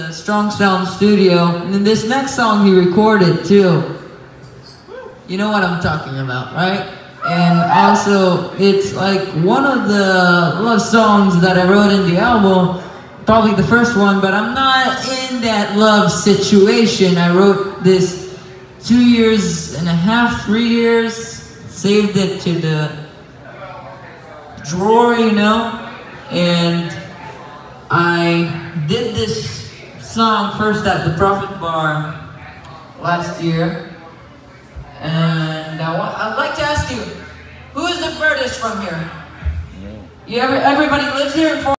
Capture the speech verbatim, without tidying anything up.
the Strong Sound studio, and then this next song he recorded too. You know what I'm talking about, right? And also, it's like one of the love songs that I wrote in the album, probably the first one, but I'm not in that love situation. I wrote this two years and a half, three years, saved it to the drawer, you know, and I did this song first at the Prophet Bar last year. And I want, I'd like to ask you, who is the furthest from here? You ever, everybody lives here in